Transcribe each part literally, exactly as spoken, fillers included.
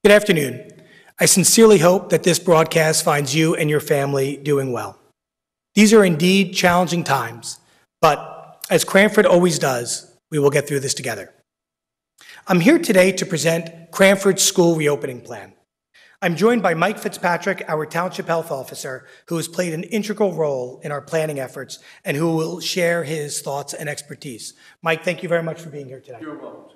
Good afternoon. I sincerely hope that this broadcast finds you and your family doing well. These are indeed challenging times, but as Cranford always does, we will get through this together. I'm here today to present Cranford's school reopening plan. I'm joined by Mike Fitzpatrick, our Township Health Officer, who has played an integral role in our planning efforts and who will share his thoughts and expertise. Mike, thank you very much for being here today. You're welcome.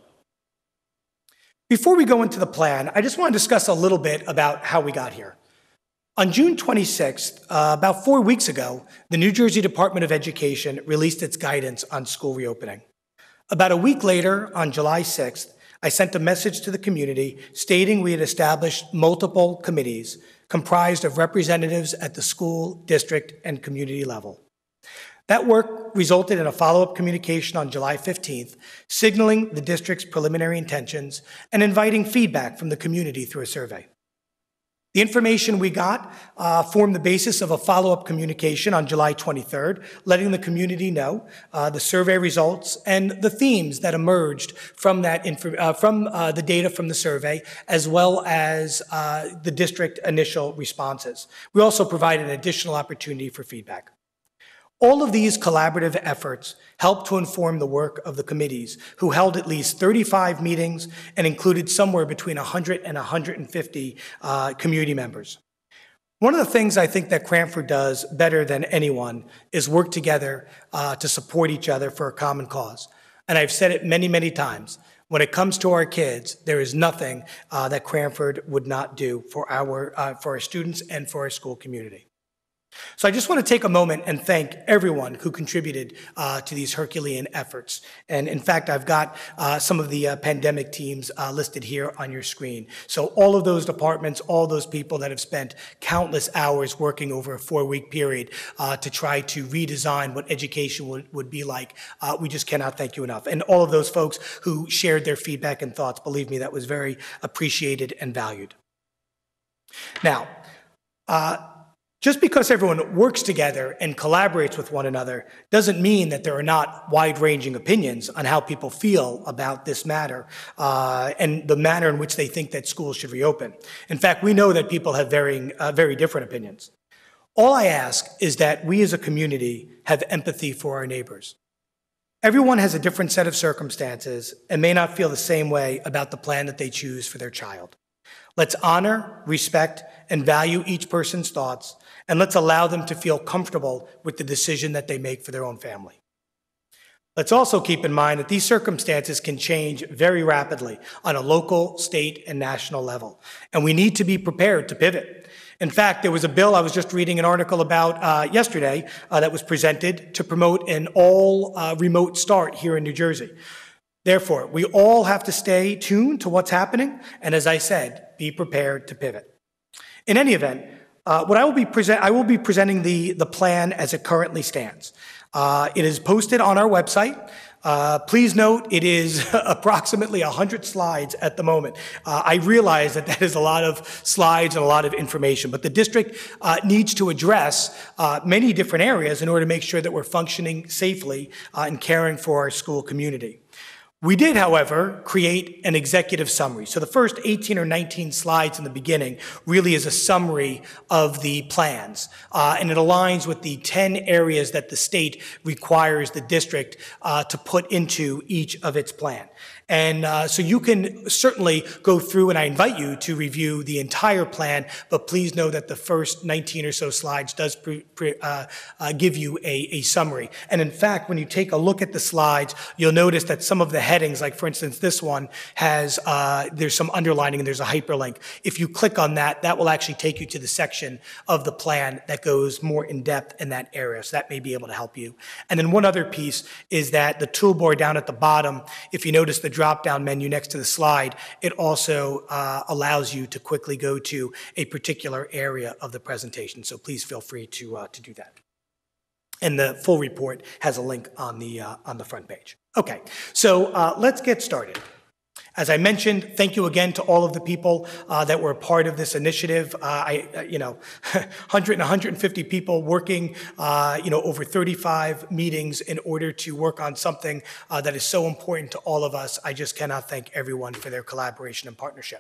Before we go into the plan, I just want to discuss a little bit about how we got here. On June twenty-sixth, uh, about four weeks ago, the New Jersey Department of Education released its guidance on school reopening. About a week later, on July sixth, I sent a message to the community stating we had established multiple committees comprised of representatives at the school, district, and community level. That work resulted in a follow-up communication on July fifteenth, signaling the district's preliminary intentions and inviting feedback from the community through a survey. The information we got uh, formed the basis of a follow-up communication on July twenty-third, letting the community know uh, the survey results and the themes that emerged from, that info, uh, from uh, the data from the survey, as well as uh, the district initial responses. We also provided an additional opportunity for feedback. All of these collaborative efforts helped to inform the work of the committees, who held at least thirty-five meetings and included somewhere between one hundred and one hundred fifty uh, community members. One of the things I think that Cranford does better than anyone is work together uh, to support each other for a common cause. And I've said it many, many times. When it comes to our kids, there is nothing uh, that Cranford would not do for our, uh, for our students and for our school community. So I just want to take a moment and thank everyone who contributed uh, to these Herculean efforts. And in fact, I've got uh, some of the uh, pandemic teams uh, listed here on your screen. So all of those departments, all those people that have spent countless hours working over a four-week period uh, to try to redesign what education would, would be like, uh, we just cannot thank you enough. And all of those folks who shared their feedback and thoughts, believe me, that was very appreciated and valued. Now, uh, just because everyone works together and collaborates with one another doesn't mean that there are not wide-ranging opinions on how people feel about this matter uh, and the manner in which they think that schools should reopen. In fact, we know that people have varying, uh, very different opinions. All I ask is that we as a community have empathy for our neighbors. Everyone has a different set of circumstances and may not feel the same way about the plan that they choose for their child. Let's honor, respect, and value each person's thoughts, and let's allow them to feel comfortable with the decision that they make for their own family. Let's also keep in mind that these circumstances can change very rapidly on a local, state, and national level, and we need to be prepared to pivot. In fact, there was a bill I was just reading an article about uh, yesterday uh, that was presented to promote an all-remote uh, start here in New Jersey. Therefore, we all have to stay tuned to what's happening, and as I said, be prepared to pivot. In any event, uh, what I will be present, I will be presenting the, the plan as it currently stands. Uh, it is posted on our website. Uh, please note it is approximately one hundred slides at the moment. Uh, I realize that that is a lot of slides and a lot of information, but the district uh, needs to address uh, many different areas in order to make sure that we're functioning safely uh, and caring for our school community. We did, however, create an executive summary. So the first eighteen or nineteen slides in the beginning really is a summary of the plans, uh, and it aligns with the ten areas that the state requires the district uh, to put into each of its plan. And uh, so you can certainly go through, and I invite you to review the entire plan, but please know that the first nineteen or so slides does pre, pre, uh, uh, give you a, a summary. And in fact, when you take a look at the slides, you'll notice that some of the headings, like for instance, this one has, uh, there's some underlining and there's a hyperlink. If you click on that, that will actually take you to the section of the plan that goes more in depth in that area. So that may be able to help you. And then one other piece is that the toolbar down at the bottom, if you notice the drop-down menu next to the slide, it also uh, allows you to quickly go to a particular area of the presentation. So please feel free to, uh, to do that. And the full report has a link on the, uh, on the front page. Okay, so uh, let's get started. As I mentioned, thank you again to all of the people uh, that were a part of this initiative. Uh, I, uh, you know, one hundred and one hundred fifty people working, uh, you know, over thirty-five meetings in order to work on something uh, that is so important to all of us. I just cannot thank everyone for their collaboration and partnership.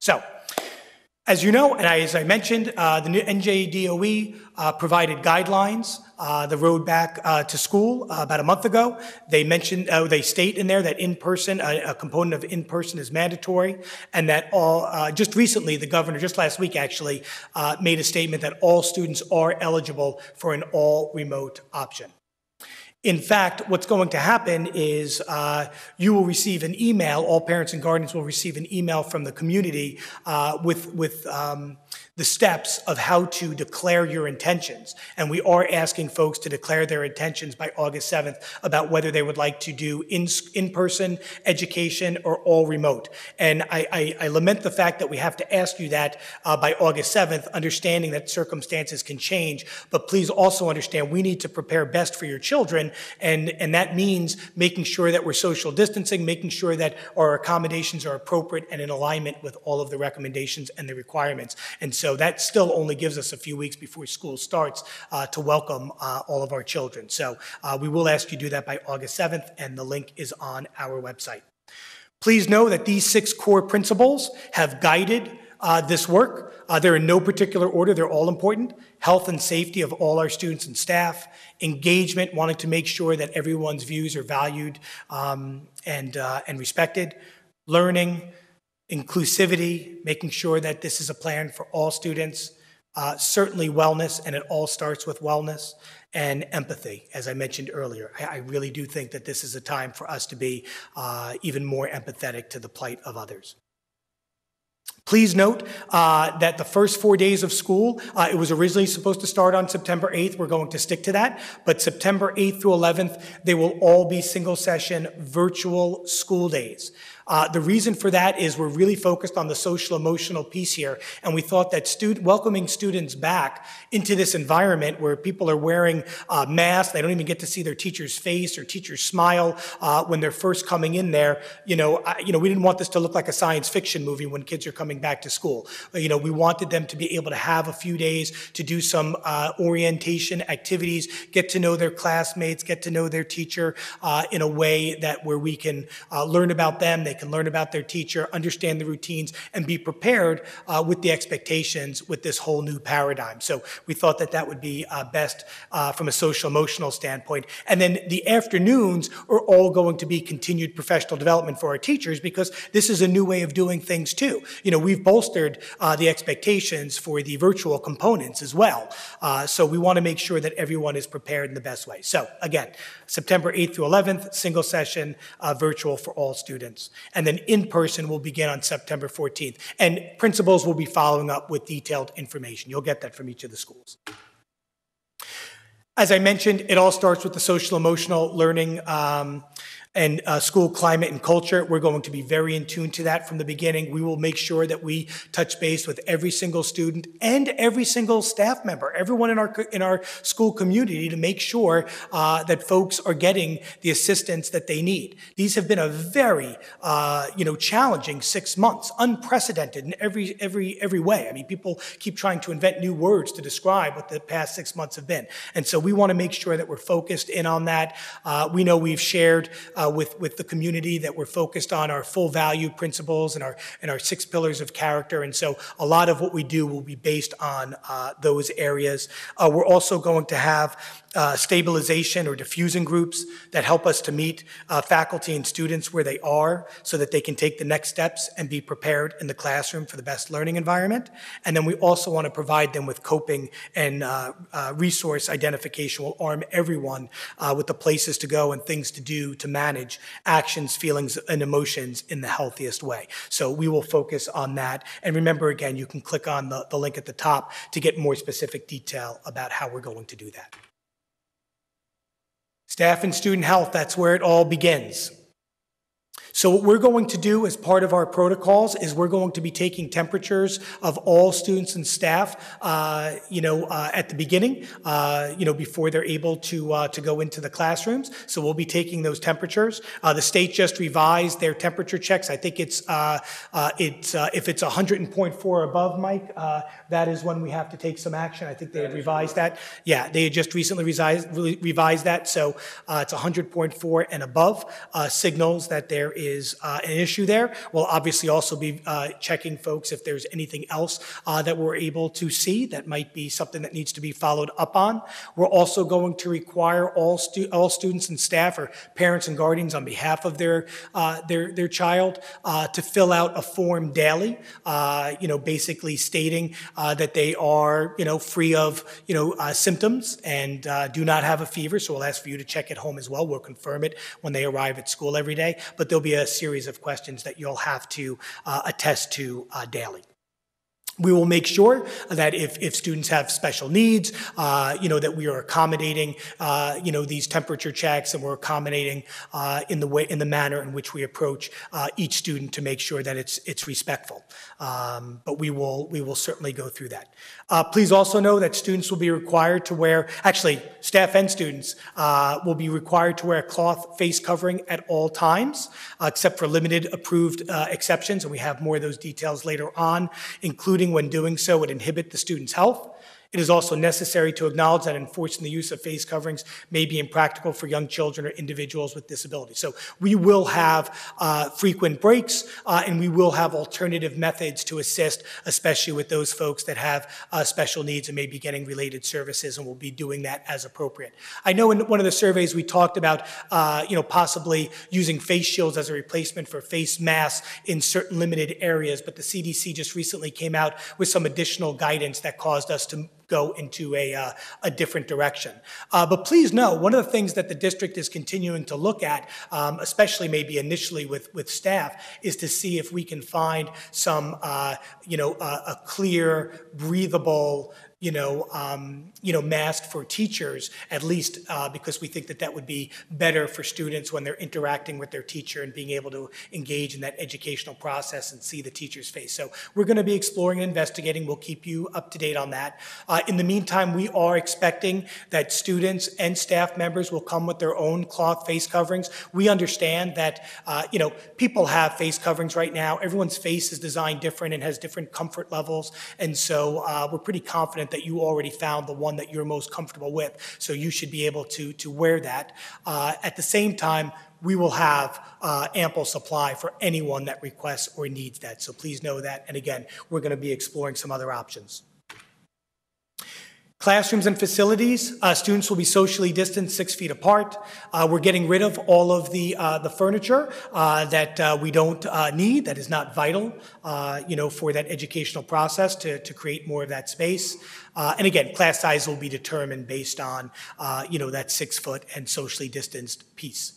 So, as you know, and I, as I mentioned, uh, the new N J D O E uh, provided guidelines, uh, the road back uh, to school uh, about a month ago. They mentioned, uh, they state in there that in-person, a, a component of in-person is mandatory, and that all, uh, just recently, the governor, just last week actually, uh, made a statement that all students are eligible for an all-remote option. In fact, what's going to happen is uh, you will receive an email, all parents and guardians will receive an email from the community uh, with, with um, the steps of how to declare your intentions. And we are asking folks to declare their intentions by August seventh about whether they would like to do in, in-person education or all remote. And I, I, I lament the fact that we have to ask you that uh, by August seventh, understanding that circumstances can change, but please also understand we need to prepare best for your children, and, and that means making sure that we're social distancing, making sure that our accommodations are appropriate and in alignment with all of the recommendations and the requirements. And so that still only gives us a few weeks before school starts uh, to welcome uh, all of our children. So uh, we will ask you to do that by August seventh, and the link is on our website. Please know that these six core principles have guided uh, this work. Uh, they're in no particular order. They're all important. Health and safety of all our students and staff. Engagement, wanting to make sure that everyone's views are valued um, and, uh, and respected. Learning. Inclusivity, making sure that this is a plan for all students, uh, certainly wellness, and it all starts with wellness, and empathy, as I mentioned earlier. I, I really do think that this is a time for us to be uh, even more empathetic to the plight of others. Please note uh, that the first four days of school, uh, it was originally supposed to start on September eighth. We're going to stick to that. But September eighth through eleventh, they will all be single session virtual school days. Uh, the reason for that is we're really focused on the social emotional piece here, and we thought that student, welcoming students back into this environment where people are wearing uh, masks, they don't even get to see their teacher's face or teacher's smile uh, when they're first coming in there. You know, I, you know, we didn't want this to look like a science fiction movie when kids are coming back to school. You know, we wanted them to be able to have a few days to do some uh, orientation activities, get to know their classmates, get to know their teacher uh, in a way that where we can uh, learn about them. They can learn about their teacher, understand the routines, and be prepared uh, with the expectations with this whole new paradigm. So we thought that that would be uh, best uh, from a social emotional standpoint. And then the afternoons are all going to be continued professional development for our teachers, because this is a new way of doing things too. You know, we've bolstered uh, the expectations for the virtual components as well. Uh, so we want to make sure that everyone is prepared in the best way. So again, September eighth through eleventh, single session, uh, virtual for all students. And then in-person will begin on September fourteenth. And principals will be following up with detailed information. You'll get that from each of the schools. As I mentioned, it all starts with the social emotional learning um, and uh, school climate and culture. We're going to be very in tune to that from the beginning. We will make sure that we touch base with every single student and every single staff member, everyone in our in our school community, to make sure uh, that folks are getting the assistance that they need. These have been a very uh, you know challenging six months, unprecedented in every every every way. I mean, people keep trying to invent new words to describe what the past six months have been, and so we want to make sure that we're focused in on that. Uh, we know we've shared. Uh, with, with the community that we're focused on our full value principles and our, and our six pillars of character. And so a lot of what we do will be based on uh, those areas. Uh, we're also going to have uh, stabilization or diffusing groups that help us to meet uh, faculty and students where they are so that they can take the next steps and be prepared in the classroom for the best learning environment. And then we also want to provide them with coping and uh, uh, resource identification. We'll arm everyone uh, with the places to go and things to do to manage actions, feelings, and emotions in the healthiest way. So we will focus on that. And remember, again, you can click on the, the link at the top to get more specific detail about how we're going to do that. Staff and student health, that's where it all begins. So what we're going to do as part of our protocols is we're going to be taking temperatures of all students and staff, uh, you know, uh, at the beginning, uh, you know, before they're able to uh, to go into the classrooms. So we'll be taking those temperatures. Uh, the state just revised their temperature checks. I think it's uh, uh, it's uh, if it's one hundred point four above, Mike, uh, that is when we have to take some action. I think they had revised that. Yeah, they had just recently revised revised that. So uh, it's one hundred point four and above uh, signals that they're there is uh, an issue there. We'll obviously also be uh, checking folks if there's anything else uh, that we're able to see that might be something that needs to be followed up on. We're also going to require all, stu all students and staff or parents and guardians on behalf of their, uh, their, their child uh, to fill out a form daily, uh, you know, basically stating uh, that they are, you know, free of, you know, uh, symptoms and uh, do not have a fever. So we'll ask for you to check at home as well. We'll confirm it when they arrive at school every day. But there'll be a series of questions that you'll have to uh, attest to uh, daily. We will make sure that if, if students have special needs, uh, you know, that we are accommodating, uh, you know, these temperature checks, and we're accommodating uh, in the way, in the manner in which we approach uh, each student to make sure that it's it's respectful. Um, but we will we will certainly go through that. Uh, please also know that students will be required to wear, actually, staff and students uh, will be required to wear a cloth face covering at all times, uh, except for limited approved uh, exceptions, and we have more of those details later on, including when doing so would inhibit the student's health. It is also necessary to acknowledge that enforcing the use of face coverings may be impractical for young children or individuals with disabilities. So we will have uh, frequent breaks, uh, and we will have alternative methods to assist, especially with those folks that have uh, special needs and may be getting related services, and we'll be doing that as appropriate. I know in one of the surveys we talked about, uh, you know, possibly using face shields as a replacement for face masks in certain limited areas, but the C D C just recently came out with some additional guidance that caused us to go into a, uh, a different direction. Uh, but please know, one of the things that the district is continuing to look at, um, especially maybe initially with, with staff, is to see if we can find some, uh, you know, uh, a clear, breathable, you know, um, you know, mask for teachers, at least uh, because we think that that would be better for students when they're interacting with their teacher and being able to engage in that educational process and see the teacher's face. So we're going to be exploring and investigating. We'll keep you up to date on that. Uh, in the meantime, we are expecting that students and staff members will come with their own cloth face coverings. We understand that, uh, you know, people have face coverings right now. Everyone's face is designed different and has different comfort levels. And so uh, we're pretty confident that you already found the one that you're most comfortable with, so you should be able to, to wear that. Uh, at the same time, we will have uh, ample supply for anyone that requests or needs that, so please know that. And again, we're going to be exploring some other options. Classrooms and facilities, uh, students will be socially distanced six feet apart. Uh, we're getting rid of all of the, uh, the furniture uh, that uh, we don't uh, need, that is not vital, uh, you know, for that educational process to, to create more of that space. Uh, and again, class size will be determined based on, uh, you know, that six foot and socially distanced piece.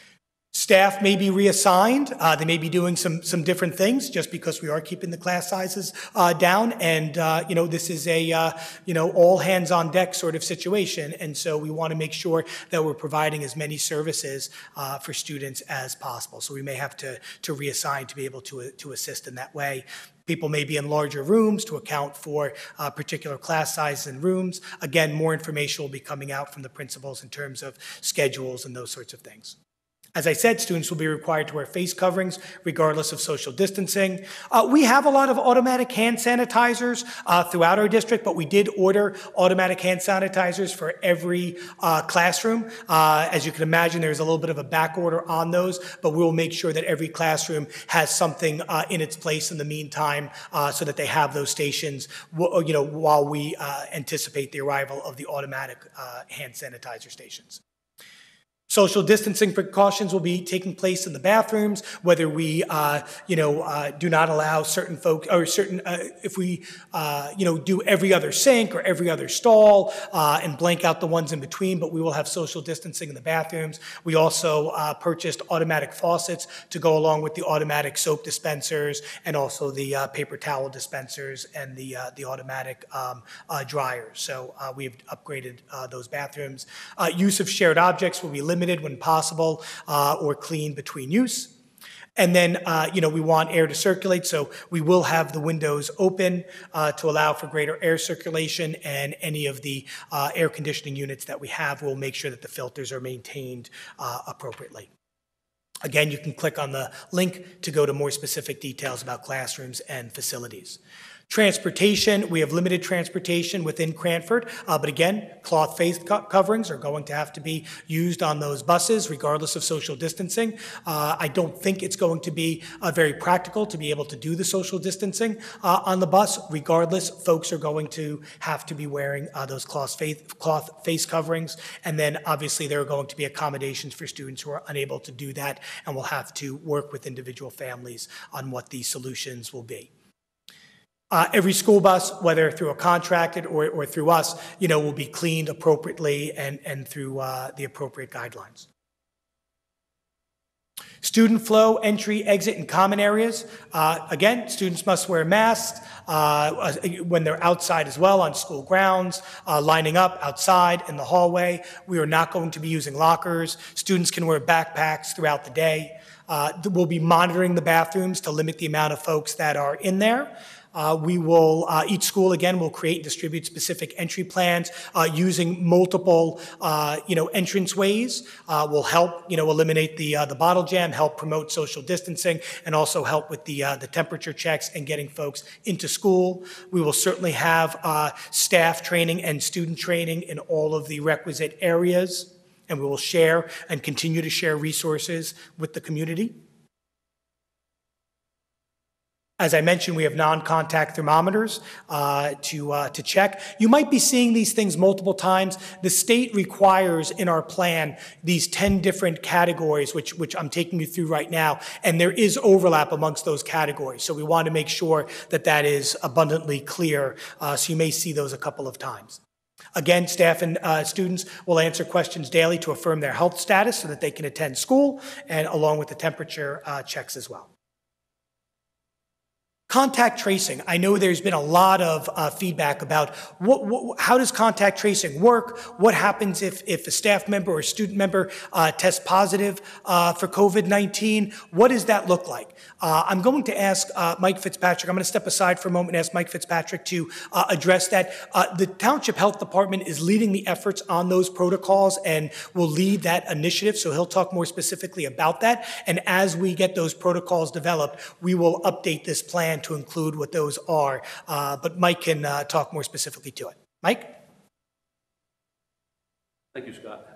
Staff may be reassigned. Uh, they may be doing some some different things just because we are keeping the class sizes uh, down. And uh, you know, this is a uh, you know, all hands on deck sort of situation. And so we want to make sure that we're providing as many services uh, for students as possible. So we may have to to reassign to be able to to assist in that way. People may be in larger rooms to account for uh, particular class sizes and rooms. Again, more information will be coming out from the principals in terms of schedules and those sorts of things. As I said, students will be required to wear face coverings regardless of social distancing. Uh, we have a lot of automatic hand sanitizers uh, throughout our district, but we did order automatic hand sanitizers for every uh, classroom. Uh, as you can imagine, there's a little bit of a back order on those, but we'll make sure that every classroom has something uh, in its place in the meantime uh, so that they have those stations, you know, while we uh, anticipate the arrival of the automatic uh, hand sanitizer stations. Social distancing precautions will be taking place in the bathrooms, whether we, uh, you know, uh, do not allow certain folk, or certain, uh, if we, uh, you know, do every other sink or every other stall uh, and blank out the ones in between, but we will have social distancing in the bathrooms. We also uh, purchased automatic faucets to go along with the automatic soap dispensers and also the uh, paper towel dispensers and the, uh, the automatic um, uh, dryers. So uh, we've upgraded uh, those bathrooms. Uh, use of shared objects will be limited limited when possible uh, or clean between use. And then, uh, you know, we want air to circulate, so we will have the windows open uh, to allow for greater air circulation, and any of the uh, air conditioning units that we have will make sure that the filters are maintained uh, appropriately. Again, you can click on the link to go to more specific details about classrooms and facilities. Transportation, we have limited transportation within Cranford, uh, but again, cloth face co coverings are going to have to be used on those buses regardless of social distancing. Uh, I don't think it's going to be uh, very practical to be able to do the social distancing uh, on the bus. Regardless, folks are going to have to be wearing uh, those cloth face, cloth face coverings, and then obviously there are going to be accommodations for students who are unable to do that, and we'll have to work with individual families on what these solutions will be. Uh, every school bus, whether through a contracted or, or through us, you know, will be cleaned appropriately and, and through uh, the appropriate guidelines. Student flow, entry, exit, and common areas. Uh, again, students must wear masks uh, when they're outside as well on school grounds, uh, lining up outside in the hallway. We are not going to be using lockers. Students can wear backpacks throughout the day. Uh, we'll be monitoring the bathrooms to limit the amount of folks that are in there. Uh, we will, uh, each school, again, will create and distribute specific entry plans uh, using multiple, uh, you know, entrance ways. Uh, will help, you know, eliminate the, uh, the bottle jam, help promote social distancing, and also help with the, uh, the temperature checks and getting folks into school. We will certainly have uh, staff training and student training in all of the requisite areas, and we will share and continue to share resources with the community. As I mentioned, we have non-contact thermometers uh, to, uh, to check. You might be seeing these things multiple times. The state requires in our plan these ten different categories, which, which I'm taking you through right now, and there is overlap amongst those categories. So we want to make sure that that is abundantly clear, uh, so you may see those a couple of times. Again, staff and uh, students will answer questions daily to affirm their health status so that they can attend school, and along with the temperature uh, checks as well. Contact tracing. I know there's been a lot of uh, feedback about what, what, how does contact tracing work? What happens if, if a staff member or a student member uh, tests positive uh, for COVID nineteen? What does that look like? Uh, I'm going to ask uh, Mike Fitzpatrick, I'm going to step aside for a moment and ask Mike Fitzpatrick to uh, address that. Uh, the Township Health Department is leading the efforts on those protocols and will lead that initiative, so he'll talk more specifically about that. And as we get those protocols developed, we will update this plan to include what those are. Uh, but Mike can uh, talk more specifically to it. Mike? Thank you, Scott.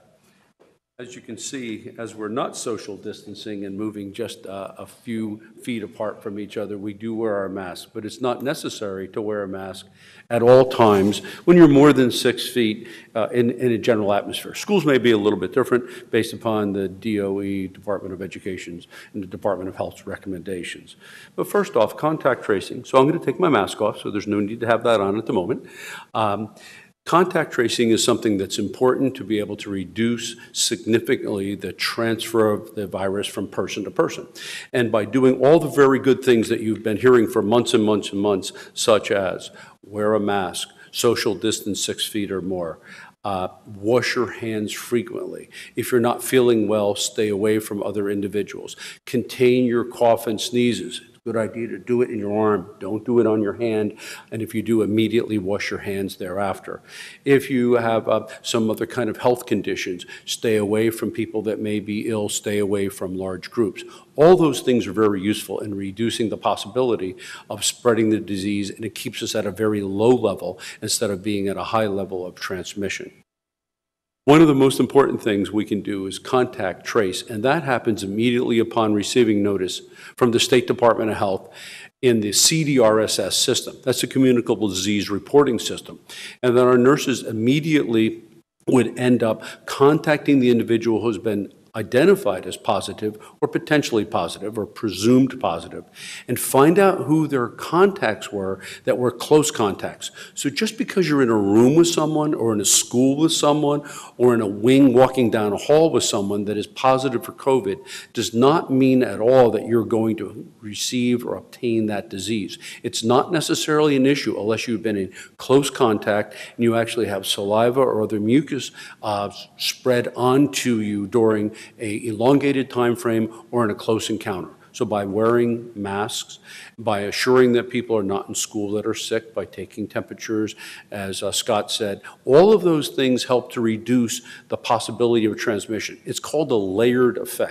As you can see, as we're not social distancing and moving just uh, a few feet apart from each other, we do wear our masks, but it's not necessary to wear a mask at all times when you're more than six feet uh, in, in a general atmosphere. Schools may be a little bit different based upon the D O E, Department of Education's, and the Department of Health's recommendations. But first off, contact tracing. So I'm going to take my mask off, so there's no need to have that on at the moment. Um, Contact tracing is something that's important to be able to reduce significantly the transfer of the virus from person to person. And by doing all the very good things that you've been hearing for months and months and months, such as wear a mask, social distance six feet or more, uh, wash your hands frequently. If you're not feeling well, stay away from other individuals. Contain your cough and sneezes. Good idea to do it in your arm. Don't do it on your hand. And if you do, immediately wash your hands thereafter. If you have uh, some other kind of health conditions, stay away from people that may be ill, stay away from large groups. All those things are very useful in reducing the possibility of spreading the disease, and it keeps us at a very low level instead of being at a high level of transmission. One of the most important things we can do is contact trace, and that happens immediately upon receiving notice from the State Department of Health in the C D R S S system. That's a communicable disease reporting system. And then our nurses immediately would end up contacting the individual who's been identified as positive or potentially positive or presumed positive, and find out who their contacts were that were close contacts. So just because you're in a room with someone or in a school with someone or in a wing walking down a hall with someone that is positive for COVID does not mean at all that you're going to receive or obtain that disease. It's not necessarily an issue unless you've been in close contact and you actually have saliva or other mucus uh, spread onto you during a elongated time frame or in a close encounter. So by wearing masks, by assuring that people are not in school that are sick, by taking temperatures, as uh, Scott said, all of those things help to reduce the possibility of transmission. It's called a layered effect.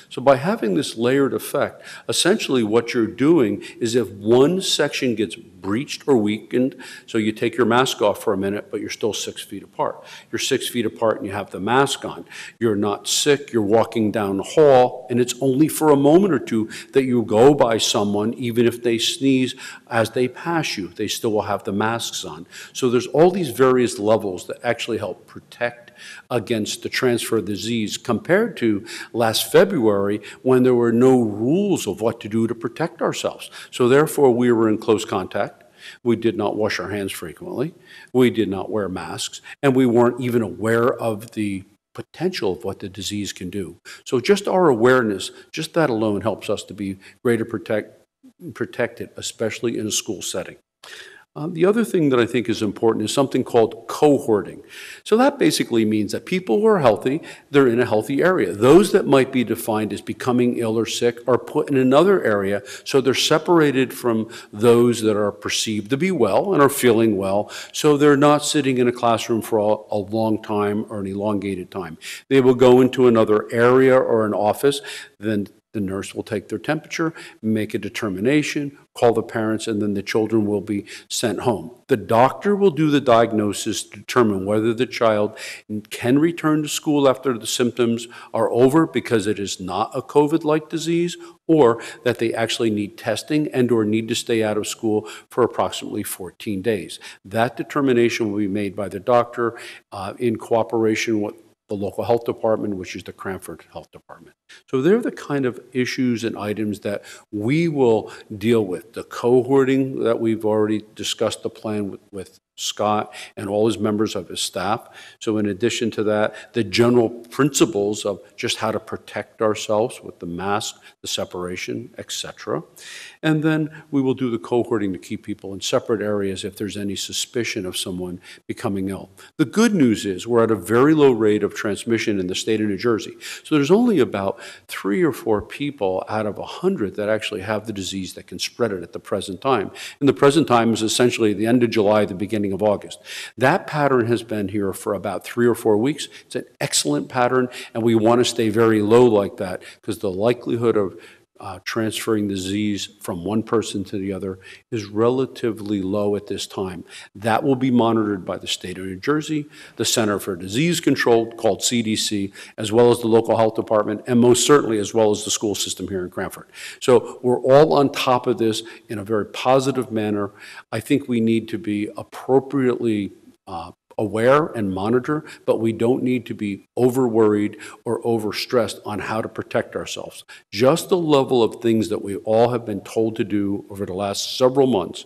So by having this layered effect, essentially what you're doing is if one section gets breached or weakened, so you take your mask off for a minute, but you're still six feet apart. You're six feet apart and you have the mask on. You're not sick, you're walking down the hall, and it's only for a moment or two that you go by someone, even if they sneeze as they pass you, they still will have the masks on. So there's all these various levels that actually help protect against the transfer of disease compared to last February when there were no rules of what to do to protect ourselves. So therefore we were in close contact. We did not wash our hands frequently. We did not wear masks, and we weren't even aware of the potential of what the disease can do. So just our awareness, just that alone helps us to be greater protect, protected, especially in a school setting. Um, the other thing that I think is important is something called cohorting. So that basically means that people who are healthy, they're in a healthy area. Those that might be defined as becoming ill or sick are put in another area, so they're separated from those that are perceived to be well and are feeling well, so they're not sitting in a classroom for a, a long time or an elongated time. They will go into another area or an office, then the nurse will take their temperature, make a determination, call the parents, and then the children will be sent home. The doctor will do the diagnosis to determine whether the child can return to school after the symptoms are over because it is not a COVID-like disease, or that they actually need testing and or need to stay out of school for approximately fourteen days. That determination will be made by the doctor uh, in cooperation with the local health department, which is the Cranford Health Department. So they're the kind of issues and items that we will deal with. The cohorting that we've already discussed the plan with, with Scott and all his members of his staff. So in addition to that, the general principles of just how to protect ourselves with the mask, the separation, et cetera. And then we will do the cohorting to keep people in separate areas if there's any suspicion of someone becoming ill. The good news is we're at a very low rate of transmission in the state of New Jersey. So there's only about three or four people out of a hundred that actually have the disease that can spread it at the present time. And the present time is essentially the end of July, the beginning of August. That pattern has been here for about three or four weeks. It's an excellent pattern, and we want to stay very low like that because the likelihood of Uh, transferring disease from one person to the other is relatively low at this time. That will be monitored by the state of New Jersey, the Center for Disease Control, called C D C, as well as the local health department, and most certainly as well as the school system here in Cranford. So we're all on top of this in a very positive manner. I think we need to be appropriately uh, aware and monitor, but we don't need to be over worried or over stressed on how to protect ourselves. Just the level of things that we all have been told to do over the last several months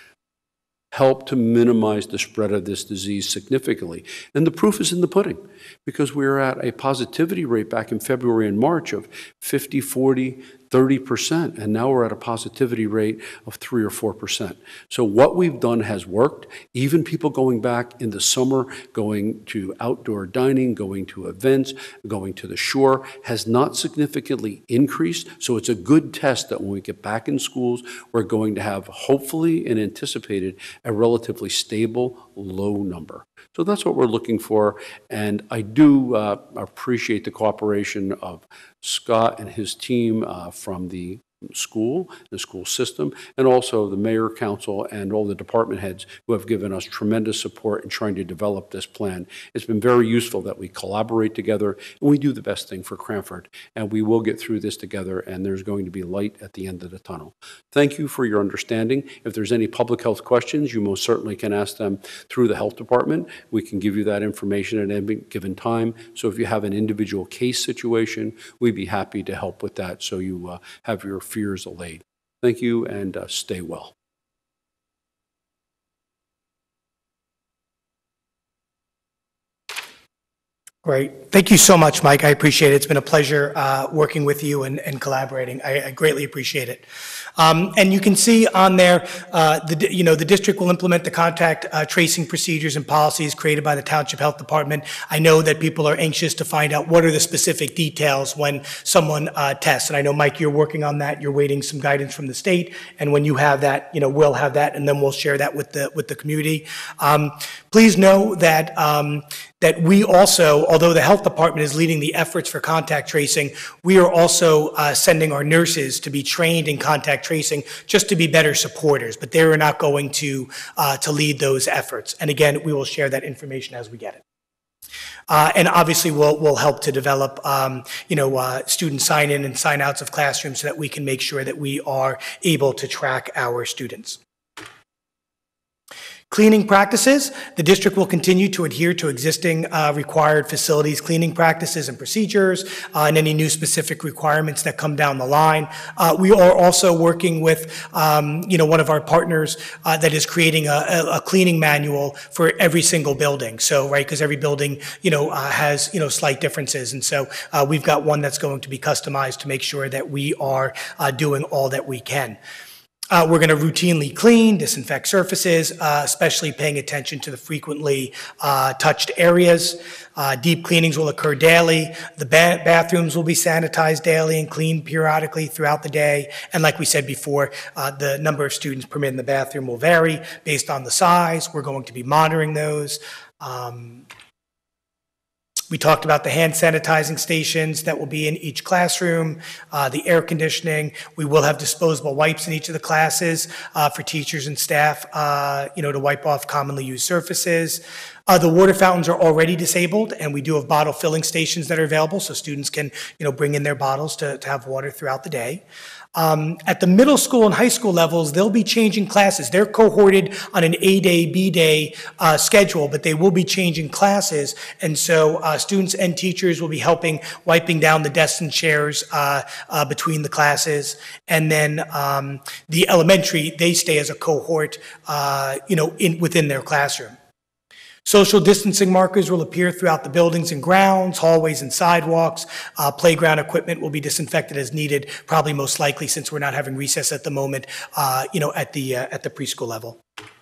help to minimize the spread of this disease significantly. And the proof is in the pudding, because we were at a positivity rate back in February and March of fifty, forty, thirty percent, and now we're at a positivity rate of three or four percent. So what we've done has worked. Even people going back in the summer, going to outdoor dining, going to events, going to the shore, has not significantly increased. So it's a good test that when we get back in schools, we're going to have, hopefully and anticipated, a relatively stable, low number. So that's what we're looking for, and I do uh, appreciate the cooperation of Scott and his team uh, from the school, the school system, and also the mayor, council, and all the department heads who have given us tremendous support in trying to develop this plan. It's been very useful that we collaborate together and we do the best thing for Cranford, and we will get through this together, and there's going to be light at the end of the tunnel. Thank you for your understanding. If there's any public health questions, you most certainly can ask them through the health department. We can give you that information at any given time. So if you have an individual case situation, we'd be happy to help with that so you uh, have your fears allayed. Thank you, and uh, stay well. Great. Thank you so much, Mike. I appreciate it. It's been a pleasure uh, working with you and, and collaborating. I, I greatly appreciate it. Um, and you can see on there, uh, the, you know, the district will implement the contact uh, tracing procedures and policies created by the Township Health Department. I know that people are anxious to find out what are the specific details when someone uh, tests. And I know, Mike, you're working on that. You're waiting some guidance from the state. And when you have that, you know, we'll have that, and then we'll share that with the, with the community. Um, please know that um, that we also, although the health department is leading the efforts for contact tracing, we are also uh, sending our nurses to be trained in contact tracing just to be better supporters, but they are not going to, uh, to lead those efforts. And again, we will share that information as we get it. Uh, and obviously we'll, we'll help to develop, um, you know, uh, student sign-in and sign-outs of classrooms so that we can make sure that we are able to track our students. Cleaning practices, the district will continue to adhere to existing uh, required facilities cleaning practices and procedures uh, and any new specific requirements that come down the line. Uh, we are also working with, um, you know, one of our partners uh, that is creating a, a cleaning manual for every single building. So, right, because every building, you know, uh, has, you know, slight differences. And so uh, we've got one that's going to be customized to make sure that we are uh, doing all that we can. Uh, we're going to routinely clean, disinfect surfaces, uh, especially paying attention to the frequently uh, touched areas. Uh, deep cleanings will occur daily. The ba bathrooms will be sanitized daily and cleaned periodically throughout the day. And like we said before, uh, the number of students permitted in the bathroom will vary based on the size. We're going to be monitoring those. Um, We talked about the hand sanitizing stations that will be in each classroom, uh, the air conditioning. We will have disposable wipes in each of the classes uh, for teachers and staff, uh, you know, to wipe off commonly used surfaces. Uh, the water fountains are already disabled, and we do have bottle filling stations that are available, so students can, you know, bring in their bottles to, to have water throughout the day. Um, at the middle school and high school levels, they'll be changing classes. They're cohorted on an A-day, B-day uh, schedule, but they will be changing classes. And so uh, students and teachers will be helping wiping down the desks and chairs uh, uh, between the classes. And then um, the elementary, they stay as a cohort, uh, you know, in, within their classroom. Social distancing markers will appear throughout the buildings and grounds, hallways and sidewalks. Uh, playground equipment will be disinfected as needed, probably most likely since we're not having recess at the moment, uh, you know, at the, uh, at the preschool level.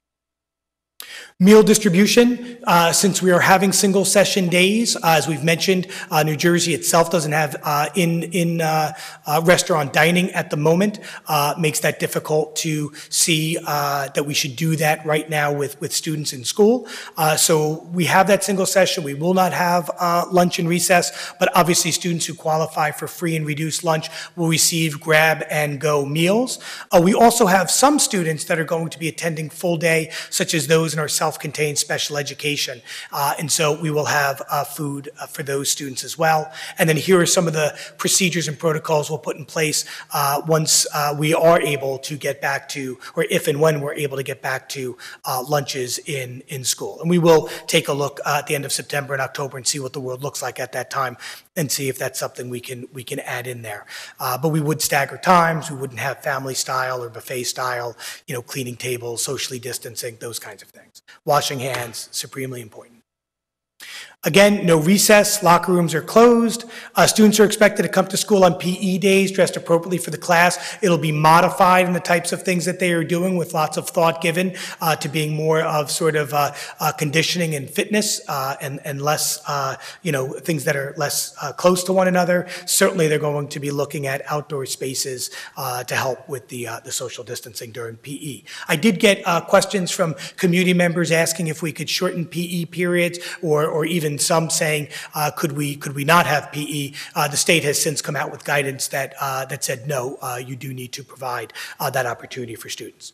Meal distribution, uh, since we are having single session days, uh, as we've mentioned, uh, New Jersey itself doesn't have uh, in, in uh, uh, restaurant dining at the moment, uh, makes that difficult to see uh, that we should do that right now with, with students in school. Uh, so we have that single session. We will not have uh, lunch and recess, but obviously students who qualify for free and reduced lunch will receive grab and go meals. Uh, we also have some students that are going to be attending full day, such as those in our self-contained special education. Uh, and so we will have uh, food uh, for those students as well. And then here are some of the procedures and protocols we'll put in place uh, once uh, we are able to get back to, or if and when we're able to get back to uh, lunches in, in school. And we will take a look uh, at the end of September and October and see what the world looks like at that time and see if that's something we can, we can add in there. Uh, but we would stagger times. We wouldn't have family style or buffet style, you know, cleaning tables, socially distancing, those kinds of things. Washing hands, supremely important. Again, no recess, locker rooms are closed. Uh, students are expected to come to school on P E days dressed appropriately for the class. It'll be modified in the types of things that they are doing with lots of thought given uh, to being more of sort of uh, uh, conditioning and fitness uh, and, and less, uh, you know, things that are less uh, close to one another. Certainly they're going to be looking at outdoor spaces uh, to help with the, uh, the social distancing during P E. I did get uh, questions from community members asking if we could shorten P E periods or, or even some saying, uh, could we could we not have P E? Uh, the state has since come out with guidance that uh, that said no, uh, you do need to provide uh, that opportunity for students.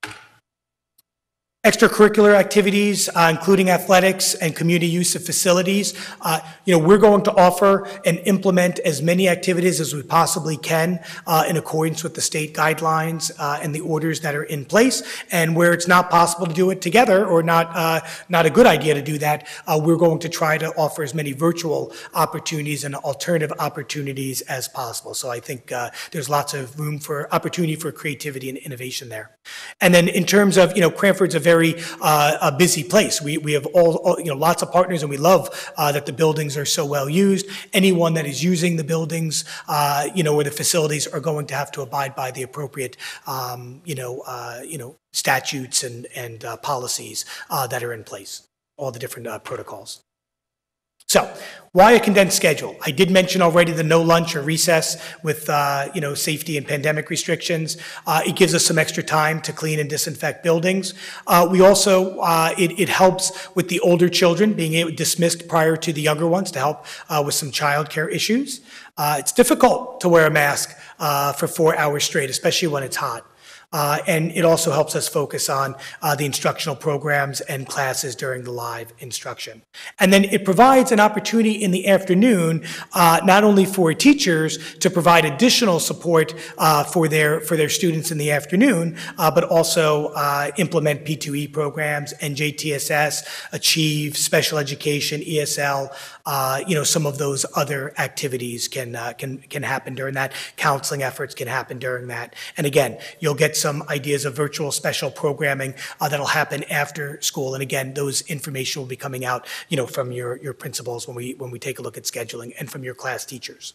Extracurricular activities, uh, including athletics and community use of facilities. Uh, you know, we're going to offer and implement as many activities as we possibly can uh, in accordance with the state guidelines uh, and the orders that are in place. And where it's not possible to do it together or not, uh, not a good idea to do that, uh, we're going to try to offer as many virtual opportunities and alternative opportunities as possible. So I think uh, there's lots of room for opportunity for creativity and innovation there. And then in terms of, you know, Cranford's a very very uh, a busy place. We, we have all, all, you know, lots of partners, and we love uh, that the buildings are so well used. Anyone that is using the buildings, uh, you know, or the facilities are going to have to abide by the appropriate, um, you know, uh, you know, statutes and, and uh, policies uh, that are in place, all the different uh, protocols. So, why a condensed schedule? I did mention already the no lunch or recess with, uh, you know, safety and pandemic restrictions. Uh, it gives us some extra time to clean and disinfect buildings. Uh, we also, uh, it, it helps with the older children being able, dismissed prior to the younger ones to help uh, with some childcare issues. Uh, it's difficult to wear a mask uh, for four hours straight, especially when it's hot. Uh, and it also helps us focus on uh, the instructional programs and classes during the live instruction. And then it provides an opportunity in the afternoon, uh, not only for teachers to provide additional support uh, for their for their students in the afternoon, uh, but also uh, implement P two E programs, N J T S S, Achieve, Special Education, E S L. Uh, you know, some of those other activities can uh, can can happen during that. Counseling efforts can happen during that. And again, you'll get some ideas of virtual special programming uh, that'll happen after school. And again, those information will be coming out, you know, from your, your principals when we, when we take a look at scheduling and from your class teachers.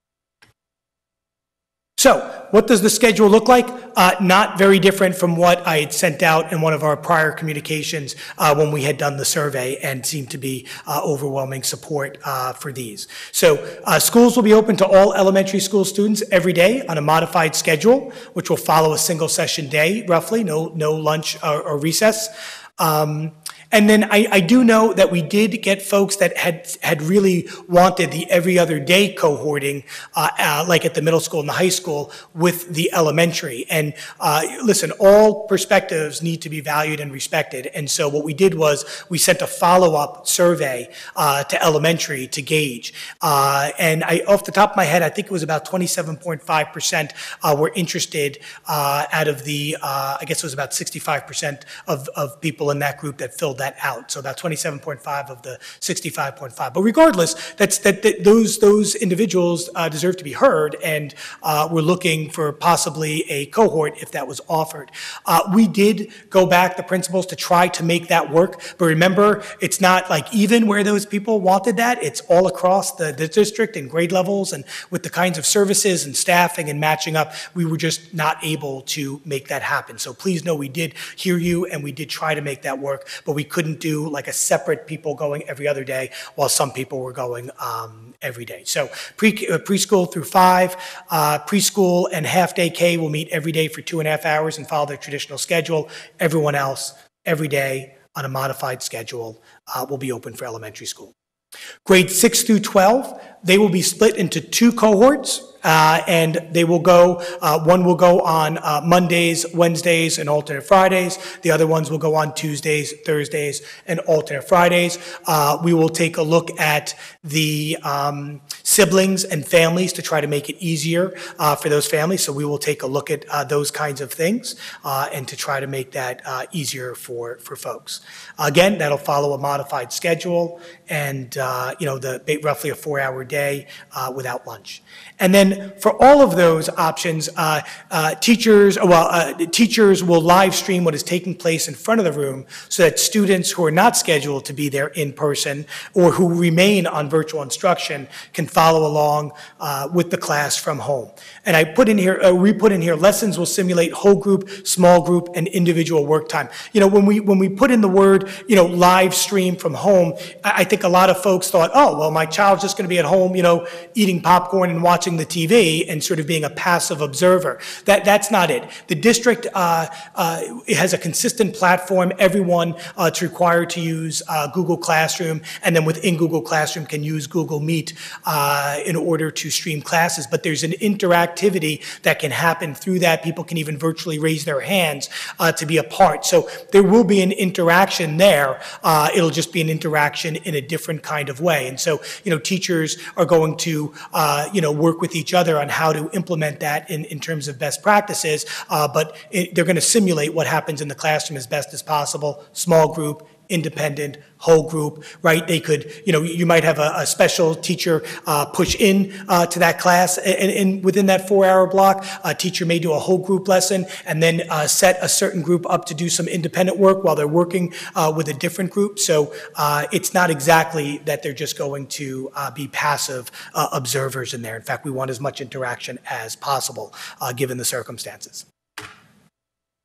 So, what does the schedule look like? Uh, not very different from what I had sent out in one of our prior communications uh, when we had done the survey, and seemed to be uh, overwhelming support uh, for these. So, uh, schools will be open to all elementary school students every day on a modified schedule, which will follow a single session day, roughly, no, no lunch or, or recess. Um, And then I, I do know that we did get folks that had had really wanted the every other day cohorting, uh, uh, like at the middle school and the high school, with the elementary. And uh, listen, all perspectives need to be valued and respected. And so what we did was we sent a follow-up survey uh, to elementary to gauge. Uh, and I, off the top of my head, I think it was about twenty-seven point five percent uh, were interested uh, out of the, uh, I guess it was about sixty-five percent of, of people in that group that filled that out. So about twenty-seven point five of the sixty-five point five. But regardless, that's that, that those those individuals uh, deserve to be heard, and uh, we're looking for possibly a cohort if that was offered. Uh, we did go back, the principals, to try to make that work. But remember, it's not like even where those people wanted that. It's all across the, the district and grade levels, and with the kinds of services and staffing and matching up, we were just not able to make that happen. So please know we did hear you, and we did try to make that work, but we couldn't do like a separate people going every other day while some people were going um, every day. So pre, uh, preschool through five, uh, preschool and half-day K will meet every day for two and a half hours and follow their traditional schedule. Everyone else, every day on a modified schedule, uh, will be open for elementary school. Grades six through twelve, they will be split into two cohorts. Uh, and they will go, uh, one will go on uh, Mondays, Wednesdays, and alternate Fridays. The other ones will go on Tuesdays, Thursdays, and alternate Fridays. Uh, we will take a look at the um, siblings and families to try to make it easier uh, for those families. So we will take a look at uh, those kinds of things uh, and to try to make that uh, easier for, for folks. Again, that'll follow a modified schedule and, uh, you know, the roughly a four-hour day uh, without lunch. And then for all of those options, uh, uh, teachers, well, uh, teachers will live stream what is taking place in front of the room so that students who are not scheduled to be there in person or who remain on virtual instruction can follow along uh, with the class from home. And I put in here, uh, we put in here, lessons will simulate whole group, small group, and individual work time. You know, when we when we put in the word, you know, live stream from home, I, I think a lot of folks thought, oh, well, my child's just going to be at home, you know, eating popcorn and watching the T V and sort of being a passive observer. That, that's not it. The district uh, uh, has a consistent platform. Everyone uh, is required to use uh, Google Classroom, and then within Google Classroom can use Google Meet uh, in order to stream classes. But there's an interactivity that can happen through that. People can even virtually raise their hands uh, to be a part. So there will be an interaction there. Uh, it'll just be an interaction in a different kind of way. And so, you know, teachers are going to, uh, you know, work with each other on how to implement that in, in terms of best practices, uh, but it, they're going to simulate what happens in the classroom as best as possible, small group, independent, whole group, right? They could, you know, you might have a, a special teacher uh, push in uh, to that class, and, and within that four-hour block, a teacher may do a whole group lesson and then uh, set a certain group up to do some independent work while they're working uh, with a different group. So uh, it's not exactly that they're just going to uh, be passive uh, observers in there. In fact, we want as much interaction as possible uh, given the circumstances.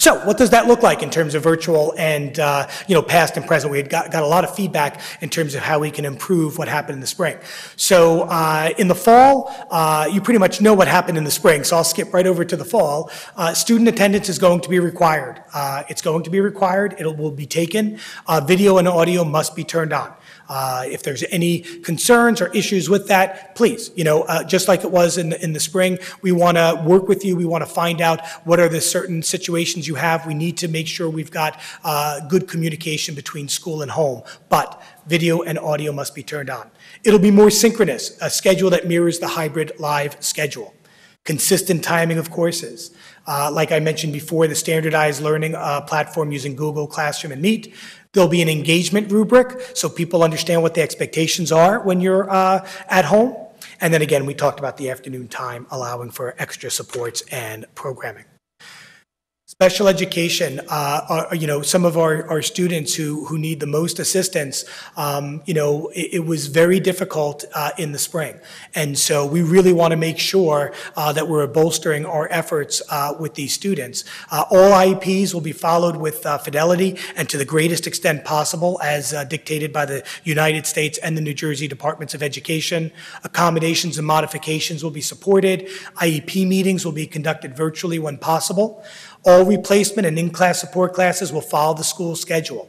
So what does that look like in terms of virtual and, uh, you know, past and present? We had got, got a lot of feedback in terms of how we can improve what happened in the spring. So uh, in the fall, uh, you pretty much know what happened in the spring, so I'll skip right over to the fall. Uh, student attendance is going to be required. Uh, it's going to be required. It will be taken. Uh, video and audio must be turned on. Uh, if there's any concerns or issues with that, please, you know, uh, just like it was in the, in the spring, we want to work with you. We want to find out what are the certain situations you have. We need to make sure we've got uh, good communication between school and home, but video and audio must be turned on. It'll be more synchronous, a schedule that mirrors the hybrid live schedule. Consistent timing of courses. Uh, like I mentioned before, the standardized learning uh, platform using Google Classroom and Meet. There'll be an engagement rubric so people understand what the expectations are when you're uh, at home. And then again, we talked about the afternoon time allowing for extra supports and programming. Special education, uh, are, you know, some of our, our students who, who need the most assistance, um, you know, it, it was very difficult uh, in the spring. And so we really want to make sure uh, that we're bolstering our efforts uh, with these students. Uh, all I E Ps will be followed with uh, fidelity and to the greatest extent possible as uh, dictated by the United States and the New Jersey Departments of Education. Accommodations and modifications will be supported. I E P meetings will be conducted virtually when possible. All replacement and in-class support classes will follow the school schedule.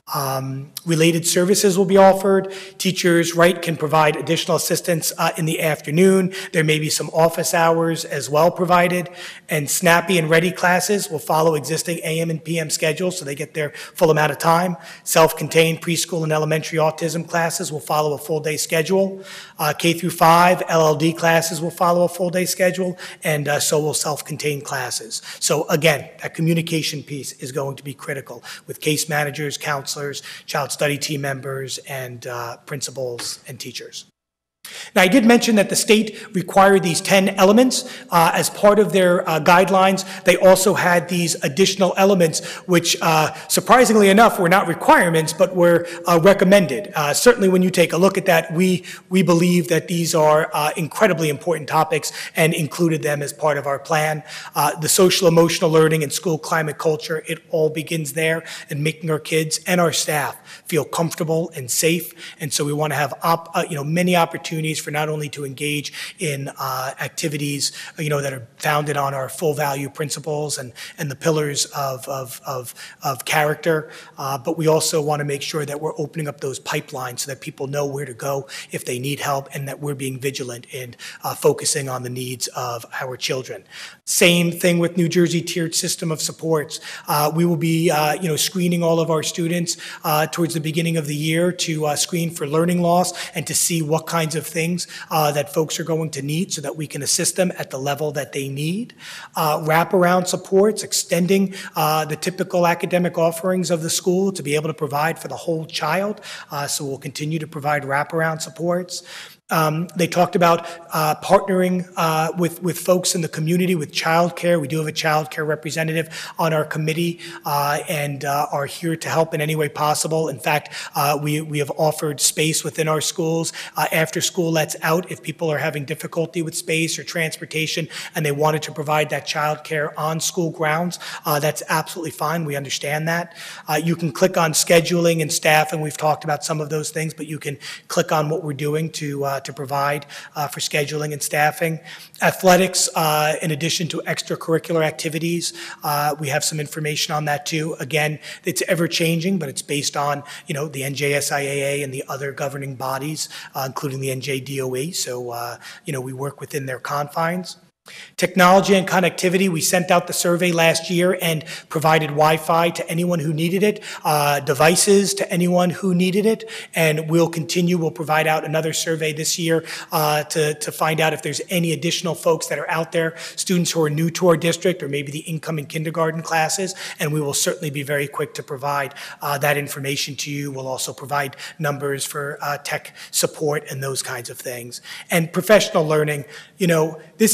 Um, related services will be offered. Teachers, right, can provide additional assistance uh, in the afternoon. There may be some office hours as well provided. And snappy and ready classes will follow existing A M and P M schedules so they get their full amount of time. Self-contained preschool and elementary autism classes will follow a full-day schedule. Uh, K through five L L D classes will follow a full-day schedule, and uh, so will self-contained classes. So again, that communication piece is going to be critical with case managers, counselors, child study team members, and uh, principals and teachers. Now, I did mention that the state required these ten elements uh, as part of their uh, guidelines. They also had these additional elements, which uh, surprisingly enough were not requirements, but were uh, recommended. Uh, certainly when you take a look at that, we, we believe that these are uh, incredibly important topics and included them as part of our plan. Uh, the social emotional learning and school climate culture, it all begins there and making our kids and our staff feel comfortable and safe. And so we want to have op, uh, you know, many opportunities for not only to engage in uh, activities, you know, that are founded on our full value principles and, and the pillars of, of, of, of character, uh, but we also want to make sure that we're opening up those pipelines so that people know where to go if they need help and that we're being vigilant in uh, focusing on the needs of our children. Same thing with New Jersey tiered system of supports. Uh, we will be, uh, you know, screening all of our students uh, towards the beginning of the year to uh, screen for learning loss and to see what kinds of things uh, that folks are going to need so that we can assist them at the level that they need. Uh, wraparound supports, extending uh, the typical academic offerings of the school to be able to provide for the whole child. Uh, so we'll continue to provide wraparound supports. Um, they talked about uh, partnering uh, with, with folks in the community with childcare. We do have a childcare representative on our committee uh, and uh, are here to help in any way possible. In fact, uh, we, we have offered space within our schools uh, after school lets out if people are having difficulty with space or transportation and they wanted to provide that childcare on school grounds. Uh, that's absolutely fine. We understand that. Uh, you can click on scheduling and staff, and we've talked about some of those things, but you can click on what we're doing to uh, to provide uh, for scheduling and staffing. Athletics, uh, in addition to extracurricular activities, uh, we have some information on that too. Again, it's ever changing, but it's based on, you know, the N J S I A A and the other governing bodies, uh, including the N J D O E. So, uh, you know, we work within their confines. Technology and connectivity, we sent out the survey last year and provided Wi-Fi to anyone who needed it, uh, devices to anyone who needed it, and we'll continue, we'll provide out another survey this year uh, to, to find out if there's any additional folks that are out there, students who are new to our district or maybe the incoming kindergarten classes, and we will certainly be very quick to provide uh, that information to you. We'll also provide numbers for uh, tech support and those kinds of things. And professional learning, you know, this is new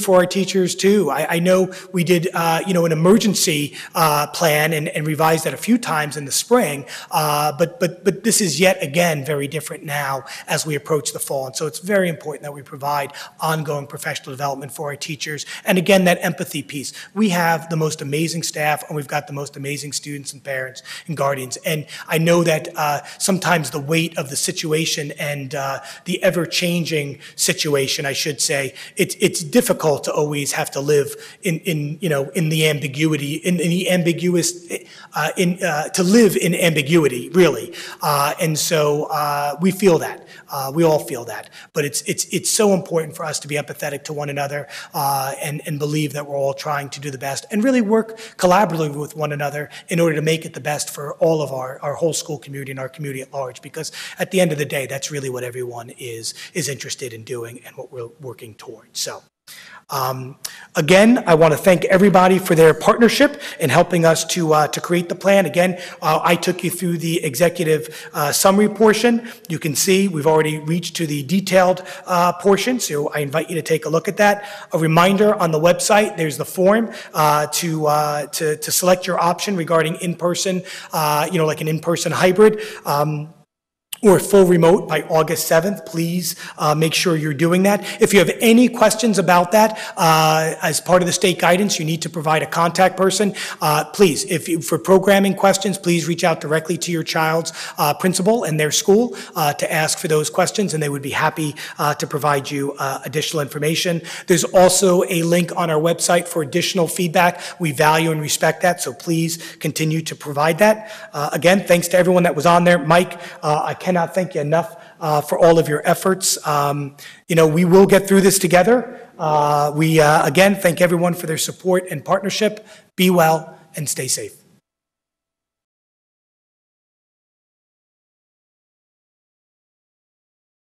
for our teachers too. I, I know we did, uh, you know, an emergency uh, plan and, and revised that a few times in the spring, uh, but, but, but this is yet again very different now as we approach the fall. And so it's very important that we provide ongoing professional development for our teachers. And again, that empathy piece. We have the most amazing staff, and we've got the most amazing students and parents and guardians. And I know that uh, sometimes the weight of the situation and uh, the ever-changing situation, I should say, it's it's difficult to always have to live in, in you know, in the ambiguity, in, in the ambiguous, uh, in uh, to live in ambiguity, really. Uh, and so uh, we feel that. Uh, we all feel that. But it's it's it's so important for us to be empathetic to one another uh, and and believe that we're all trying to do the best and really work collaboratively with one another in order to make it the best for all of our our whole school community and our community at large. Because at the end of the day, that's really what everyone is is interested in doing and what we're working towards. So. Um, again, I want to thank everybody for their partnership in helping us to uh, to create the plan. Again, uh, I took you through the executive uh, summary portion. You can see we've already reached to the detailed uh, portion, so I invite you to take a look at that. A reminder on the website, there's the form uh, to, uh, to to select your option regarding in-person, uh, you know, like an in-person hybrid. Um, or full remote by August seventh, please uh, make sure you're doing that. If you have any questions about that, uh, as part of the state guidance, you need to provide a contact person. Uh, please, if you, for programming questions, please reach out directly to your child's uh, principal and their school uh, to ask for those questions, and they would be happy uh, to provide you uh, additional information. There's also a link on our website for additional feedback. We value and respect that, so please continue to provide that. Uh, again, thanks to everyone that was on there. Mike, uh, I can't cannot thank you enough uh, for all of your efforts. Um, you know, we will get through this together. Uh, we, uh, again, thank everyone for their support and partnership. Be well and stay safe.